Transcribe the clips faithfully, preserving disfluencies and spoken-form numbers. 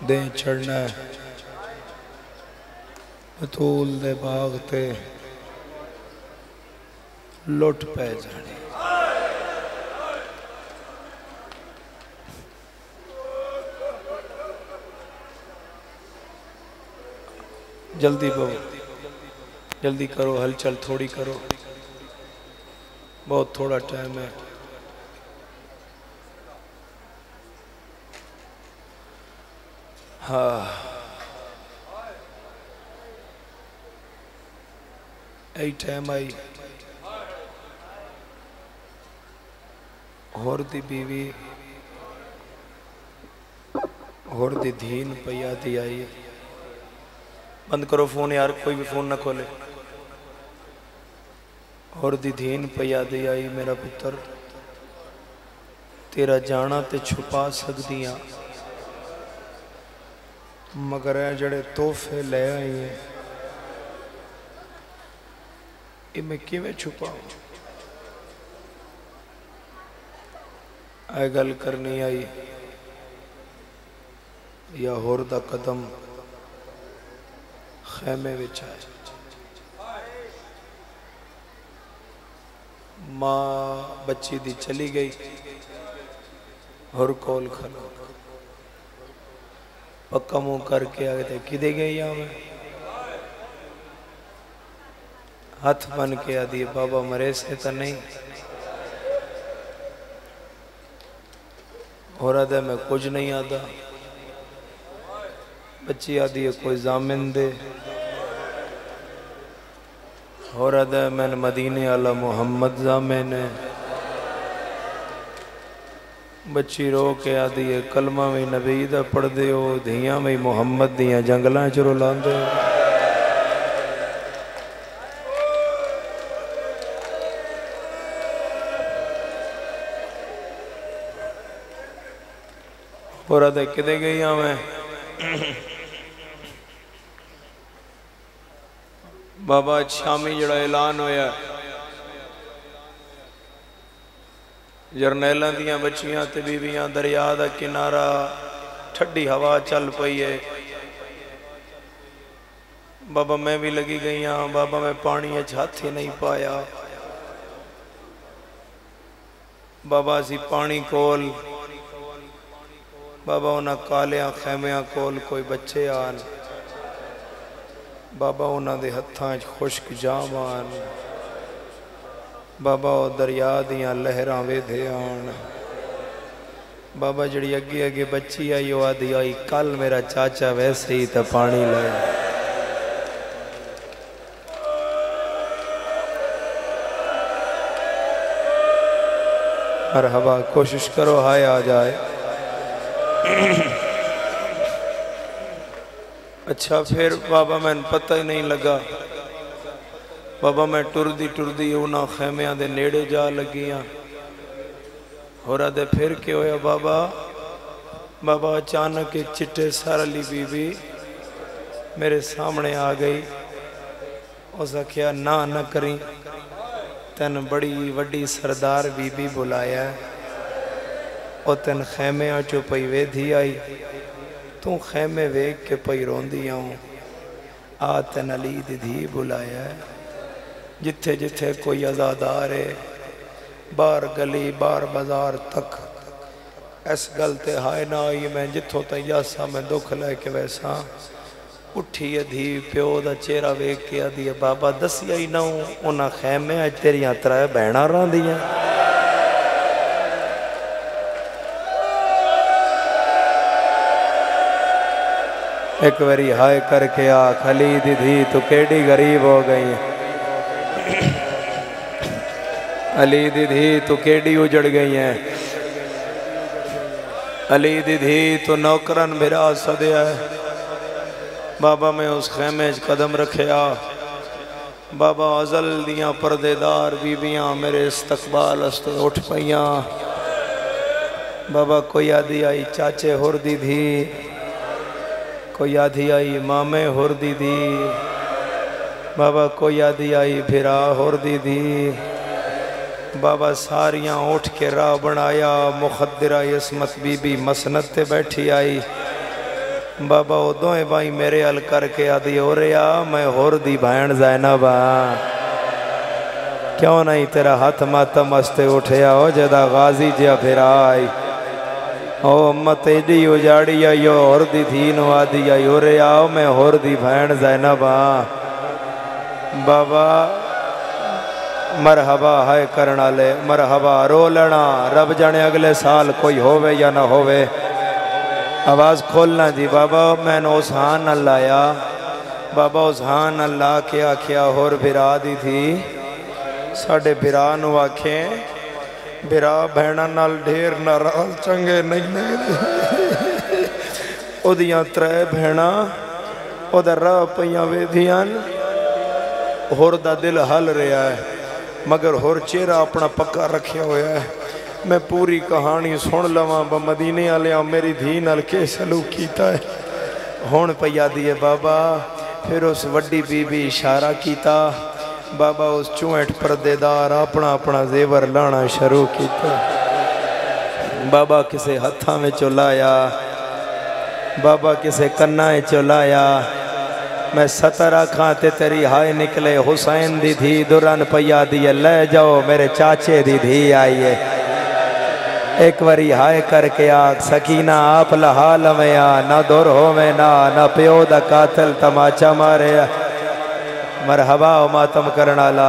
دیں چڑھنا ہے بطول دے باغ تے لٹ پہ جانے جلدی بہو جلدی کرو ہل چل تھوڑی کرو بہت تھوڑا ٹائم ہے ہاں ای ٹائم آئی ہور دی بیوی ہور دی دھین پیا دی آئی بند کرو فون یار کوئی بھی فون نہ کھولے ہور دی دھین پیا دی آئی میرا پتر تیرا جانا تے چھپا سکدیاں مگر اے جڑے توفے لے آئی ہیں یہ میں کیویں چھپاؤں اے گل کرنی آئی یا ہور دا قدم خیمے وچ آئے ماں بچی دی چلی گئی ہور کول کھلو پکا منہ کر کے آگے تھے کدے گئی یہاں میں ہاتھ بن کے آدھی بابا مرے سے تا نہیں ہو رہا دے میں کچھ نہیں آدھا بچی آدھی ہے کوئی زامن دے ہو رہا دے میں مدینے علی محمد زامن ہے بچی رو کے آدھی ہے کلمہ میں نبی دا پڑھ دے ہو دھیاں میں محمد دیاں جنگلاں چرو لان دے ہو ہو رہا دے کدے گئی ہاں میں بابا شامی جڑا اعلان ہویا جرنیلاں دیاں بچیاں تے بیویاں دریا دا کنارہ ٹھڈی ہوا چل پئی ہے بابا میں بھی لگی گئی ہاں بابا میں پانی اچھ ہاتھ ہی نہیں پایا بابا سی پانی کول بابا انہاں کالیاں خیمیاں کول کوئی بچے آن بابا انہاں دے ہتھاں خشک جام آن بابا او دریا دیاں لہراں وے دے آن بابا جڑی اگی اگی بچی آئی وہ آدھی آئی کل میرا چاچا ویسے ہی تا پانی لے مرحبا کوشش کرو ہائے آ جائے اچھا پھر بابا میں پتہ ہی نہیں لگا بابا میں ٹر دی ٹر دی اونا خیمیاں دے نیڑے جا لگیاں ہو رہا دے پھر کے ہویا بابا بابا اچانک ایک چٹے سارلی بی بی میرے سامنے آ گئی اسا کیا نہ نہ کریں تن بڑی وڈی سردار بی بی بلایا ہے اور تن خیمے آچو پئی وے دھی آئی تو خیمے ویک کے پئی رون دیا ہوں آتن علی دی دھی بلایا ہے جتھے جتھے کوئی ازادار ہے بار گلی بار بازار تک ایس گلتے ہائے نہ آئی میں جتھوں تا یاسا میں دکھ لے کے ویسا اٹھی دھی پیو دا چیرہ ویک کیا دیا بابا دسی آئی نہ ہوں انہا خیمے آج تیری آترائے بہنا رہا دیا ایک وری ہائے کر کے آ خلید دھی تو کیڑی غریب ہو گئی علی دی دھی تو کیڑی اجڑ گئی ہیں علی دی دھی تو نوکرن بھرا سدیا ہے بابا میں اس خیمے قدم رکھے آ بابا ازل دیاں پردے دار بیبیاں میرے استقبال است اٹھ پئیاں بابا کوئی آدھی آئی چاچے ہور دی دھی کوئی آدھی آئی مامے ہور دی دی بابا کوئی آدھی آئی بھرا ہور دی دی بابا ساریاں اٹھ کے راہ بنایا مخدرہ عصمت بی بی مسند تے بیٹھی آئی बाबा उदों ही भाई मेरे हल करके आदि हो रहा मैं होर दी भैन ज़ैनब हाँ क्यों नहीं तेरा हाथ मातम मस्ते उठया हो जदा गाजी जिया फिर आई ओ अम्मत एडी उजाड़ी आई यो होर दी थी नो आदि आई हो रहा मैं होर दी भैन ज़ैनब हाँ बाबा मरहबा है करना ले मरहबा रोलना रब जाने अगले साल कोई होवे या ना होवे आवाज़ खोलना जी बाबा मैंने उस हां न लाया बाबा उस हां न ला के आख्या होर बिरा दी थी साढ़े बिरा नू आखे बिरा भैणा नाल ढेर नाराज चंगे नहीं लगदे ओदियां त्रै भैणा ओदा राह पईयां वेधियां होर दा दिल हल रहा है मगर होर चेहरा अपना पक्का रखा होया है मैं पूरी कहानी सुन लवां ब मदीने वाले मेरी धी नाल के सलूक कीता है हुण पया दिए बाबा फिर उस वड्डी बीबी इशारा कीता बाबा उस चुहट परदेदार अपना अपना जेवर लाना शुरू कीता बाबा किसे हत्थां विच लाया बाबा किसे कन्ना विच लाया मैं सतर आखा ते तेरी हाय निकले हुसैन दी धी दुरन पया दिए ले जाओ मेरे चाचे दी धी आई है एक बारी हाय करके आग सकीना आप लहा लवया ना दुर होवे ना ना प्यो दा कातल तमाचा मारे मरहबा मातम करना ला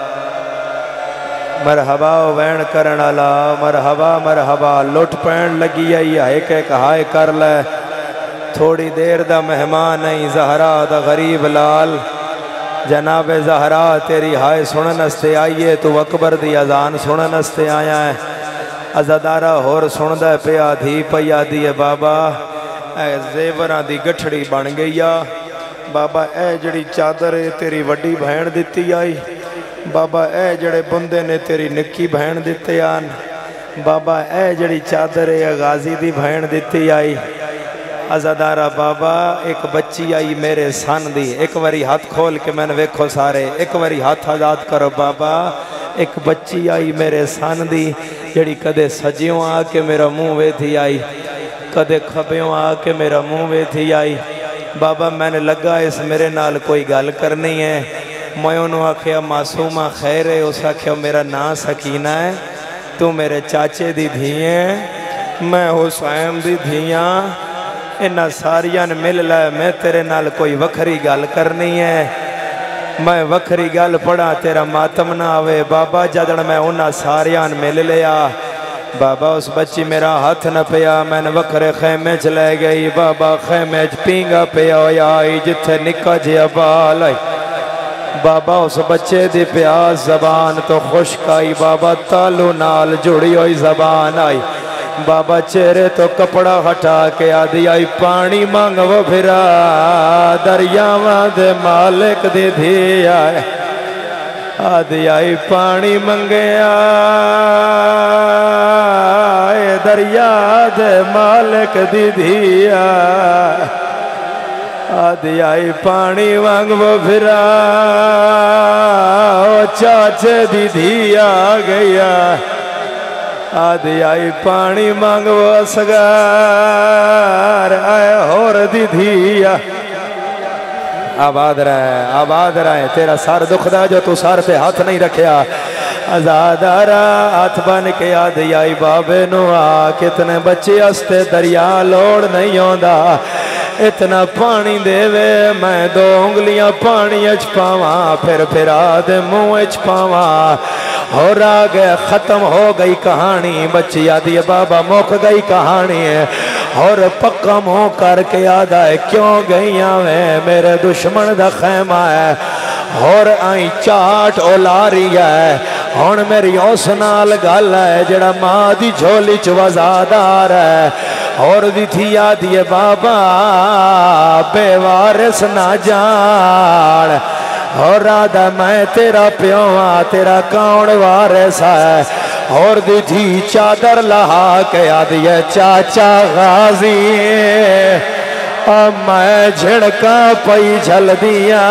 मरहबा वैन करना ला मरहबा मरहबा लुट पैन लगी आई एक एक हाय कर ले थोड़ी देर दा मेहमान नहीं जहरा दा गरीब लाल जनाब जहरा तेरी हाय सुनन नस्ते आइए तू अकबर दी अजान सुनन नस्ते आया है अजादारा होर सुनदा पिया धी पया दी बाबा ए जेवरां दी गठड़ी बन गई आ बाबा ए जड़ी चादर है तेरी वड्डी भैन दिती आई बाबा ए जड़े बुंदे ने तेरी निक्की भैन दिते आन बाबा ए जड़ी चादर है गाजी दी भैन दिती आई अजादारा बाबा एक बच्ची आई मेरे सन दी एक बारी हाथ खोल के मैंने वेखो सारे एक बारी हाथ आजाद करो बाबा एक बच्ची आई मेरे सन दी जड़ी कदे सज्यों आके मेरा मुंह वेथी आई कदे खब्यों आके मेरा मुंह वेथी आई बाबा मैंने लगा इस मेरे नाल कोई गल करनी है मैं उन्होंने आख्या मासूमा खैर है उस आख्या मेरा नां सकीना है तू मेरे चाचे दी धी है मैं हुसैन दी धियां इन्हां सारियां ने मिल लै मैं तेरे नाल कोई वखरी गल करनी है मैं वखरी गल पढ़ा तेरा मातम ना आवे बाबा जदन मैं उन्हां सारियां ने मिल लिया बाबा उस बच्ची मेरा हाथ न पिया मैंने वखरे खैमे च लै गई बाबा खैमे च पींगा पिया आई जिथे निक्का जिहा बाल आई बाबा उस बच्चे दी प्यास जबान तो खुश्क आई बाबा तालू नाल जुड़ी हुई जबान आई बाबा चेहरे तो कपड़ा हटा के आदि आई पानी मांगव फिरा दरियावा दे मालिक दी धी आए आदि आई पानी मंगया दरिया दे मालिक दी धी आए आदि आई पानी मांगव फिरा चाचे दी धी आ गया आदि आई पानी मांगो असगार आए होर दी धिया आबाद रहे आबाद रहे तेरा सर दुखदा जो तू सर पे हाथ नहीं रखया आजादारा हाथ बन के आदि आई बाबे नु आ कितने बच्चे हस्ते दरिया लोड़ नहीं आंदा इतना पानी देवे मैं दो उंगलियां पानी च पावा फिर फिरा दे मुंह च पावा और आ गया खत्म हो गई कहानी बच्ची आदि बाबा मुक गई कहानी है और पक्का मुंह करके आदा है क्यों गई वे मेरे दुश्मन दा खैमा है और आई चाट ओला रही है हुण मेरी उस नाल गल है जड़ा मां दी झोली च वजादार है और दी थी आदि बाबा बेवारिस ना जान और राधा मैं तेरा प्यो हाँ तेरा कौन वारिस है और दी थी चादर लहा के आदि चाचा गाजी अब मैं झिड़का पई झल दिया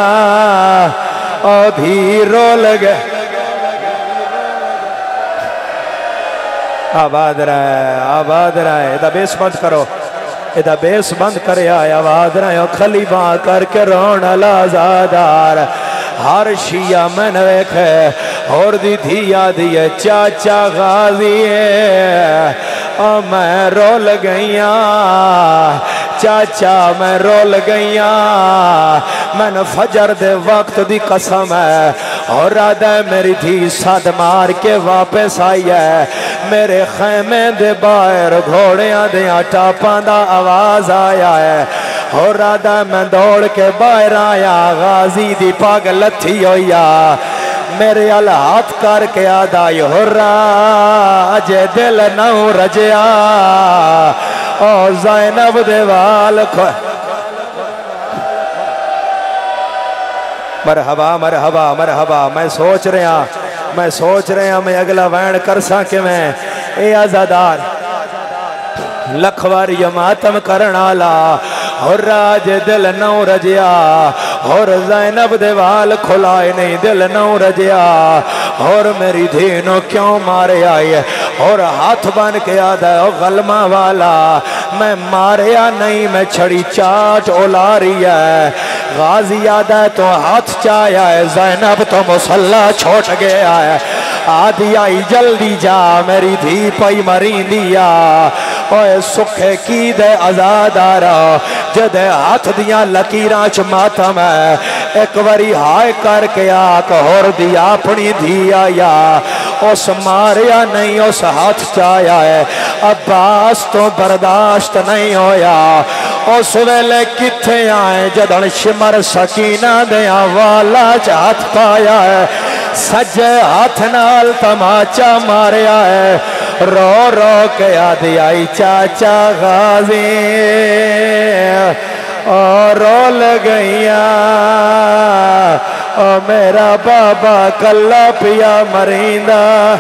और धीरो लगे आबाद रहे आबाद रहे बेस मत करो ادھا بیس بند کرے آیا آواز رہے ہو کھلی باں کر کے رونا لازادار ہر شیعہ میں نویک ہے اور دی دھیا دیئے چاچا غازی ہے اور میں رول گئیاں چاچا میں رول گئیاں میں نے فجر دے وقت دی قسم ہے اور رادہ میری دھی صد مار کے واپس آئی ہے میرے خیمے دے باہر گھوڑیاں دیاں ٹاپاں دا آواز آیا ہے اور رادہ میں دوڑ کے باہر آیا غازی دی پاگ لتھی ہویا میرے ہاتھ کر کے آدھائی ہو رہا اجے دل نو رجیا اور زینب دیوال کھو مرحبا مرحبا مرحبا میں سوچ رہے ہیں میں سوچ رہے ہیں میں اگلا وین کر ساکے میں اے آزادار لکھواری ماتم کرنا لا اور راج دل نو رجیا اور زینب دیوال کھلائے نہیں دل نو رجیا اور میری دھینوں کیوں مارے آئی ہے اور ہاتھ بن کے آدھا ہے غلمہ والا میں ماریا نہیں میں چھڑی چاٹ اولاری ہے غازی آدھا ہے تو ہاتھ چایا ہے زینب تو مسلح چھوٹ گیا ہے آدھی آئی جلدی جا میری دھی پئی مرین دیا اوے سکھے کی دے آزاد آرہ جدے ہاتھ دیا لکیراں چ ماتم ہے ایک وری ہائے کر کے آکھ اور دیا اپنی دھیا یا اس ماریا نہیں اس ہاتھ چایا ہے عباس تو برداشت نہیں ہویا اس ویلے کتھے آئے جدن شمر سکینہ دیا والا چاہت پایا ہے سجے ہاتھ نال تماچا ماریا ہے رو رو کے آدھی آئی چاچا غازی اور رول گئیاں اور میرا بابا کلا پیا مریندہ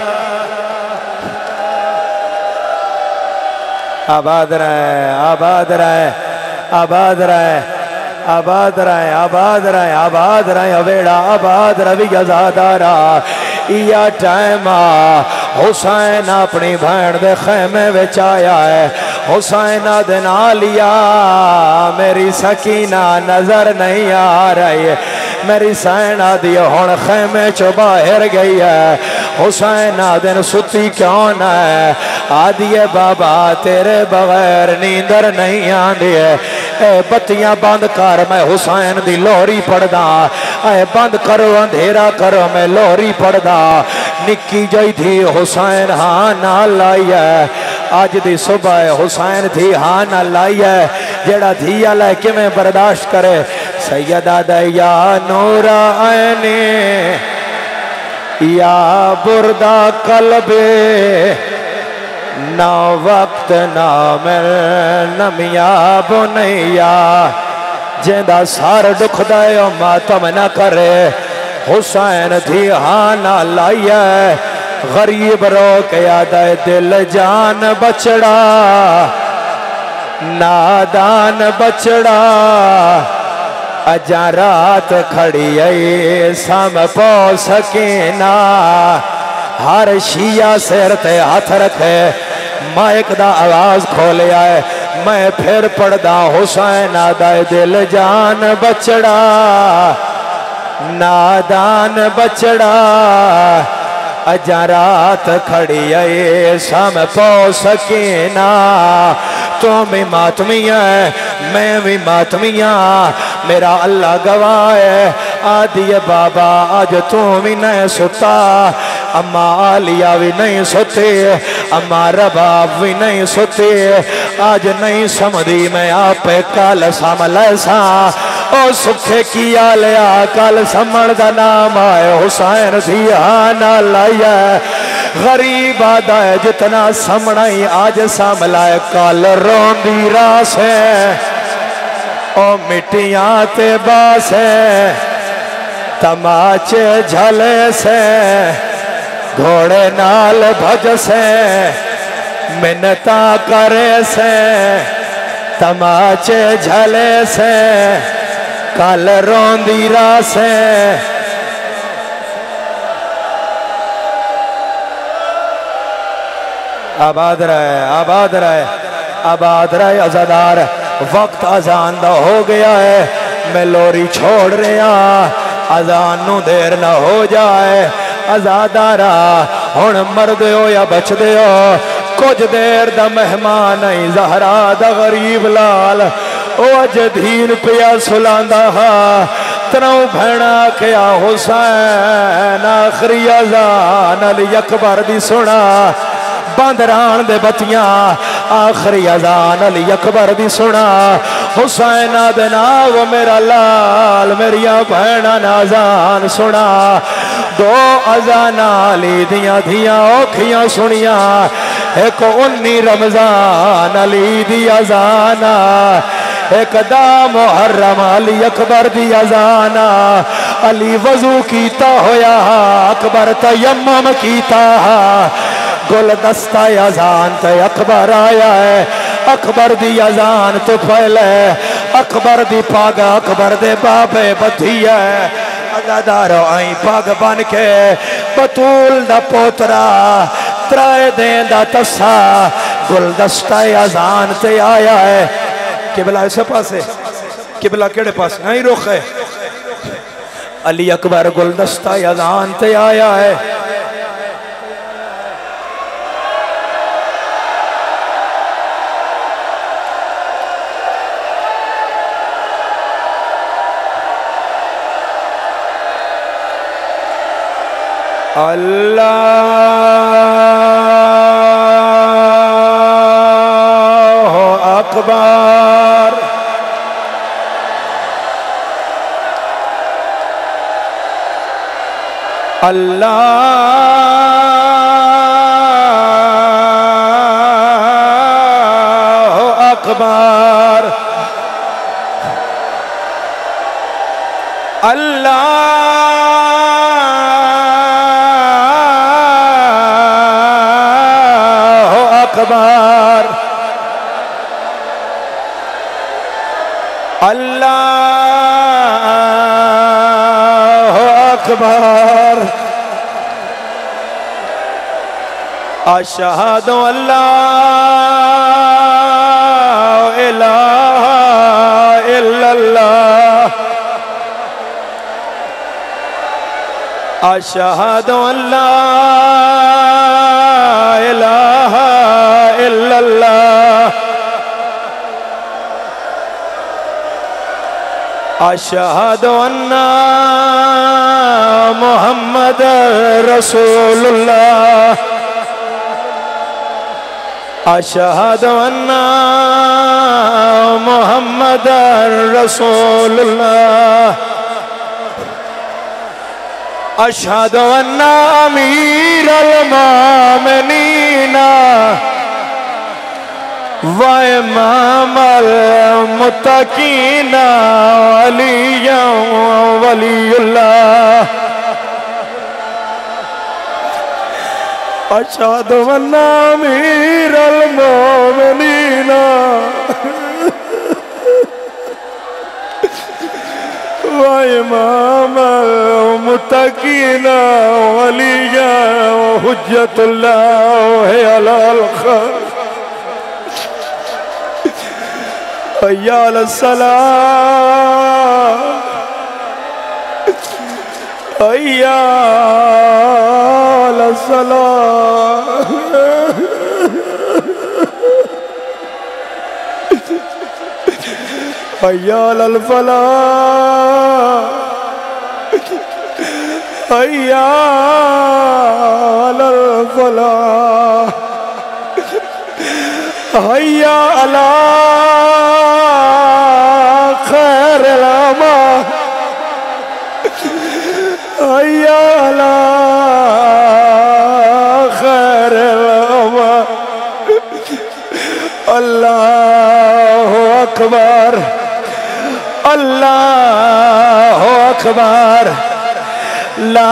آباد رہے آباد رہے آباد رہے آباد رہے آباد رہے آباد رہے اویڑا آباد روی ازادہ رہا یا ٹائمہ حسین اپنی بھین دے خیمے وچ آیا ہے حسین دے نالیا میری سکینہ نظر نہیں آ رہی ہے میری سینہ دی ہون خیمے چو باہر گئی ہے حسین دن ستی کیوں ہے آدھیے بابا تیرے بغیر نیندر نہیں آندھی ہے اے بتیاں بند کر میں حسین دی لوری پڑھ دا اے بند کرو اندھیرا کرو میں لوری پڑھ دا نکی جائی تھی حسین ہاں نہ لائی ہے آج دی صبح حسین تھی ہاں نہ لائی ہے جیڑا دھیا لائے کہ میں برداشت کرے سیدہ دیا نور آئینی یا بردہ قلبے نا وقت نا مل نمیا بنیا جیندہ سار دکھ دائے و ماتم نہ کرے حسین تھی ہاں نہ لائیے غریب رو کے یادہ دل جان بچڑا نادان بچڑا اجاں رات کھڑی آئی سام پو سکینہ ہر شیعہ سیرتے ہاتھ رکھے مائک دا آواز کھولے آئے میں پھر پڑھ دا حسین آدھائے دل جان بچڑا نادان بچڑا اجاں رات کھڑی آئے سام پو سکینہ تو بھی ماتمیاں ہے میں بھی ماتمیاں میرا اللہ گواہ ہے آدھی بابا آج تو بھی نہیں ستا اما آلیہ بھی نہیں ستے اما رباب بھی نہیں ستے آج نہیں سمدھی میں آپ کال سامل ایسا او سکھے کیا لیا کال سمڑ دا نام آئے حسین تھی آنا لائے غریب آدھا ہے جتنا سمڑائی آج ساملائے کال روندی راس ہے او مٹیاں تے باس ہے تماچے جھلے سے گھوڑے نال بھج سے منتا کرے سے تماچے جھلے سے کل روندی راسے آباد رہے آباد رہے آباد رہے عزادار وقت اذان دا ہو گیا ہے میں لوری چھوڑ رہا اذان نو دیر نہ ہو جائے عزادارا ہن مرد ہو یا بچ دے ہو کچھ دیر دا مہمان نہیں زہرا دا غریب لال او اج دھین پیا سلاندا ہا تروں بھینا کیا حسین آخری اذان علی اکبر دی سنا باندران دے بتیاں آخری اذان علی اکبر دی سنا حسین دناو میرا لال میریا بھینا نازان سنا دو اذان علی دیاں دیاں اوکھیاں سنیاں ایک انی رمضان علی دی اذان ایک دا محرم علی اکبر دی اذان علی وضو کیتا ہویا اکبر تیمم کیتا گل دستہ اذان تے اکبر آیا ہے اکبر دی اذان تو پہلے اکبر دی پاگ اکبر دے بابے بدھی ہے عزادارو آئیں پاگ بن کے بطول دا پوترا ترائے دین دا تسا گل دستہ اذان تے آیا ہے قبلہ ایسے پاسے قبلہ کیڑے پاس نہیں رخ ہے علی اکبر گل دستہ اذان تے آیا ہے اللہ اکبر اللہ اکبر اللہ اکبر اللہ اکبر اشہد ان لا الہ الا اللہ اشہد ان لا الہ الا اللہ اشہد ان محمد رسول اللہ اشہد ان محمد رسول اللہ اشہد ان امیر المومنین و امام المتقین علی ولی اللہ اشہد ان امیر المومنین و امام المتقین ولی حجت اللہ علی الخلق حی علی الصلاة حی علی الصلاة حی علی الفلاح حی علی الفلاح حی علی خیر العمل حی علی خیر العمل اللہ اکبر اللہ اکبر لا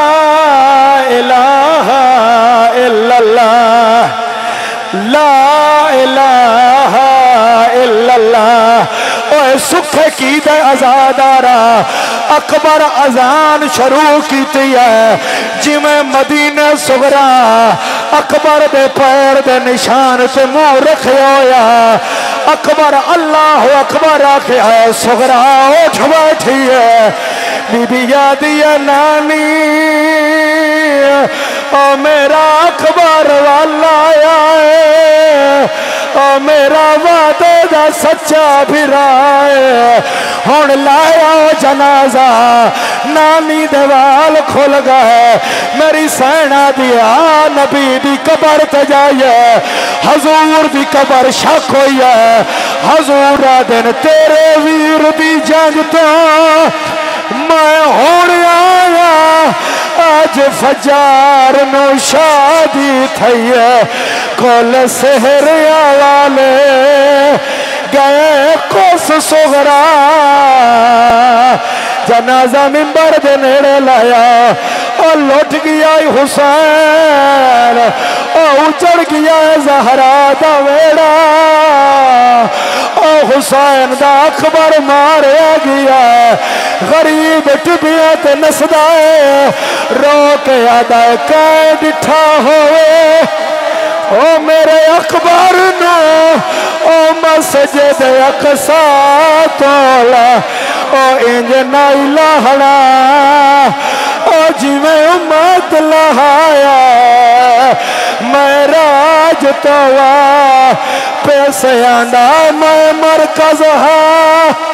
الہ الا اللہ لا الہ الا اللہ اوہ سکھے کی دے عزادارا اکبر اذان شروع کیتی ہے جی میں مدینہ صغرا اکبر دے پیر دے نشان سے منہ رکھے ہویا اکبر اللہ اکبر آکھے ہے صغرا اٹھ بیٹھی ہے بی بی یادی نانی او میرا اکبر والا آیا ہے او میرا وعدے دا سچا بھی رائے ہون لایا جنازہ نانی دیوال کھل گئے میری سینہ دیا نبی دی قبر تے جائے حضور دی قبر شک ہوئی ہے حضور دن تیرے ویر دی جنگ تو میں ہونے آیا آج فجار نو شادی تھی ہے کل سہر والے گئے کوس صغرا جنازہ منبر دے نیڑے لایا اور لوٹ گیا حسین اور اچڑ گیا زہرا دا ویڑا اور حسین دا اکبر ماریا گیا غریب ٹبیاں تے نسدا ہے رو کے آدھا کائے ڈٹھا ہوئے او میرے اکبر نو او مسجد اقصا تولا او انج نائی لہڑا او جی میں امت لہایا میں راج توا پیسے آنڈا میں مرکز ہاں